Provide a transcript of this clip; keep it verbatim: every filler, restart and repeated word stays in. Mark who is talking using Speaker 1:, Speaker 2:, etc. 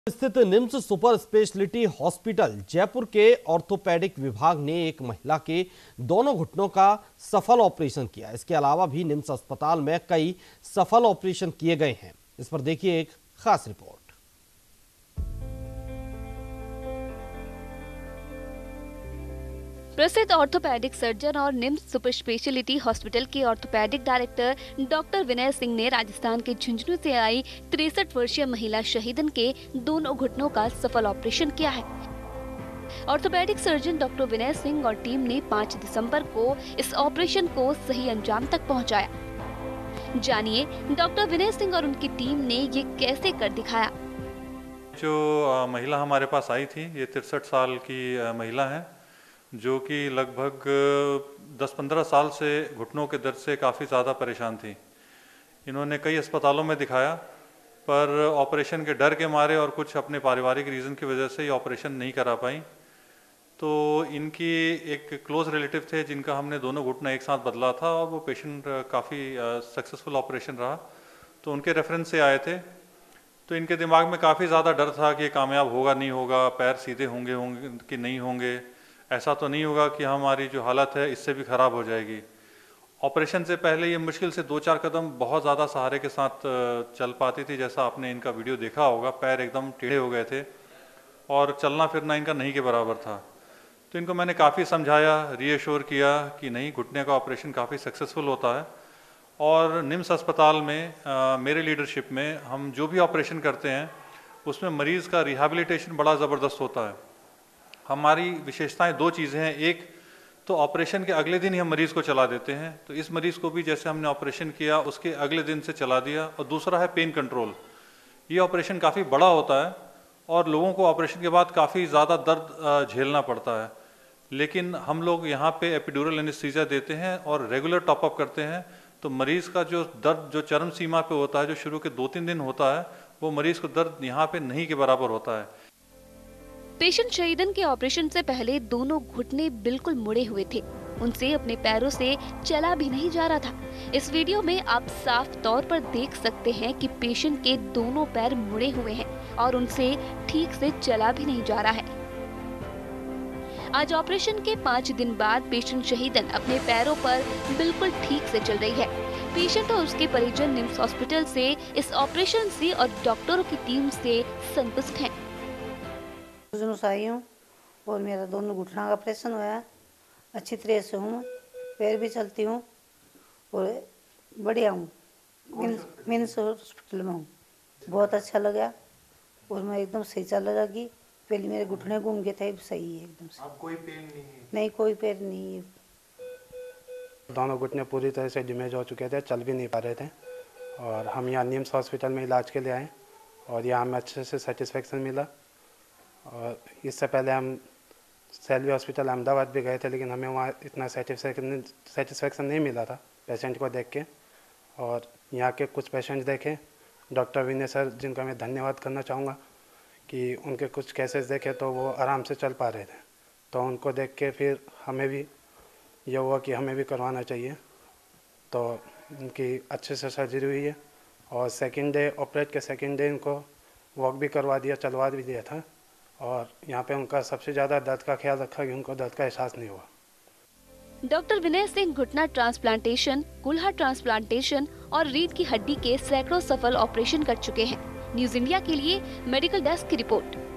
Speaker 1: स्थित NIMS super speciality hospital Jaipur के orthopaedic विभाग ने एक महिला के दोनों घुटनों का सफल ऑपरेशन किया। इसके अलावा भी निम्स अस्पताल में कई सफल ऑपरेशन किए गए हैं। इस पर देखिए एक खास रिपोर्ट।
Speaker 2: प्रसिद्ध ऑर्थोपेडिक सर्जन और निम्स सुपर स्पेशलिटी हॉस्पिटल के orthopaedic director doctor Vinay Singh ने राजस्थान के झुंझुनू से आई तिरसठ वर्षीय महिला शहीदन के दोनों घुटनों का सफल ऑपरेशन किया है। Orthopaedic surgeon doctor Vinay Singh और टीम ने पाँच दिसंबर को इस ऑपरेशन को सही अंजाम तक पहुंचाया। जानिए डॉक्टर विनय सिंह और उनकी टीम ने ये कैसे कर दिखाया।
Speaker 3: जो महिला हमारे पास आई थी, ये तिरसठ साल की महिला है, जो कि लगभग दस पंद्रह साल से घुटनों के दर्द से काफ़ी ज़्यादा परेशान थी। इन्होंने कई अस्पतालों में दिखाया, पर ऑपरेशन के डर के मारे और कुछ अपने पारिवारिक रीज़न की वजह से ये ऑपरेशन नहीं करा पाई। तो इनकी एक क्लोज रिलेटिव थे जिनका हमने दोनों घुटना एक साथ बदला था और वो पेशेंट काफ़ी सक्सेसफुल ऑपरेशन रहा, तो उनके रेफरेंस से आए थे। तो इनके दिमाग में काफ़ी ज़्यादा डर था कि कामयाब होगा नहीं होगा, पैर सीधे होंगे होंगे कि नहीं होंगे, ऐसा तो नहीं होगा कि हमारी जो हालत है इससे भी ख़राब हो जाएगी। ऑपरेशन से पहले ये मुश्किल से दो चार कदम बहुत ज़्यादा सहारे के साथ चल पाती थी, जैसा आपने इनका वीडियो देखा होगा। पैर एकदम टेढ़े हो गए थे और चलना फिरना इनका नहीं के बराबर था। तो इनको मैंने काफ़ी समझाया, रीअश्योर किया कि नहीं, घुटने का ऑपरेशन काफ़ी सक्सेसफुल होता है। और निम्स अस्पताल में आ, मेरे लीडरशिप में हम जो भी ऑपरेशन करते हैं उसमें मरीज़ का रिहैबिलिटेशन बड़ा ज़बरदस्त होता है। हमारी विशेषताएं दो चीज़ें हैं। एक तो ऑपरेशन के अगले दिन ही हम मरीज़ को चला देते हैं, तो इस मरीज़ को भी जैसे हमने ऑपरेशन किया उसके अगले दिन से चला दिया। और दूसरा है पेन कंट्रोल। ये ऑपरेशन काफ़ी बड़ा होता है और लोगों को ऑपरेशन के बाद काफ़ी ज़्यादा दर्द झेलना पड़ता है, लेकिन हम लोग यहाँ पे एपिड्यूरल एनेस्थीसिया देते हैं और रेगुलर टॉपअप करते हैं। तो मरीज़ का जो दर्द जो चरम सीमा पे होता है, जो शुरू के दो तीन दिन होता है, वो मरीज़ को दर्द यहाँ पे नहीं के बराबर होता है।
Speaker 2: पेशेंट शहीदन के ऑपरेशन से पहले दोनों घुटने बिल्कुल मुड़े हुए थे। उनसे अपने पैरों से चला भी नहीं जा रहा था। इस वीडियो में आप साफ तौर पर देख सकते हैं कि पेशेंट के दोनों पैर मुड़े हुए हैं और उनसे ठीक से चला भी नहीं जा रहा है। आज ऑपरेशन के पाँच दिन बाद पेशेंट शहीदन अपने पैरों पर बिल्कुल ठीक से चल रही है। पेशेंट और उसके परिजन निम्स हॉस्पिटल से इस ऑपरेशन से और डॉक्टरों की टीम से संतुष्ट हैं।
Speaker 4: आई हूँ और मेरा दोनों घुटना का ऑपरेशन हुआ, अच्छी तरह से हूँ, पैर भी चलती हूँ और बढ़िया हूँ। मिन्स हॉस्पिटल में हूँ, बहुत अच्छा लगा और मैं एकदम सही चल लगी। पहले मेरे घुटने घूम गए थे, सही है एकदम से। अब कोई पेन नहीं है? नहीं, कोई पेन नहीं है।
Speaker 5: दोनों घुटने पूरी तरह से डैमेज हो चुके थे, चल भी नहीं पा रहे थे और हम यहाँ निम्स हॉस्पिटल में इलाज के लिए आए और यहाँ हमें अच्छे से सेटिस्फेक्शन मिला। और इससे पहले हम सेल्वी हॉस्पिटल अहमदाबाद भी गए थे, लेकिन हमें वहाँ इतना सेटिस्फेक्शन सेटिस्फेक्शन नहीं मिला था पेशेंट को देख के। और यहाँ के कुछ पेशेंट देखे डॉक्टर विनय सर, जिनका मैं धन्यवाद करना चाहूँगा कि उनके कुछ केसेस देखे तो वो आराम से चल पा रहे थे। तो उनको देख के फिर हमें भी ये हुआ कि हमें भी करवाना चाहिए। तो उनकी अच्छे से सर्जरी हुई है और सेकेंड डे ऑपरेट के सेकेंड डे इनको वॉक भी करवा दिया, चलवा भी दिया था। और यहाँ पे उनका सबसे ज़्यादा दर्द का ख्याल रखा कि उनको दर्द का एहसास नहीं हुआ।
Speaker 2: डॉक्टर विनय सिंह घुटना ट्रांसप्लांटेशन, कुल्हा ट्रांसप्लांटेशन और रीढ़ की हड्डी के सैकड़ों सफल ऑपरेशन कर चुके हैं। न्यूज़ इंडिया के लिए मेडिकल डेस्क की रिपोर्ट।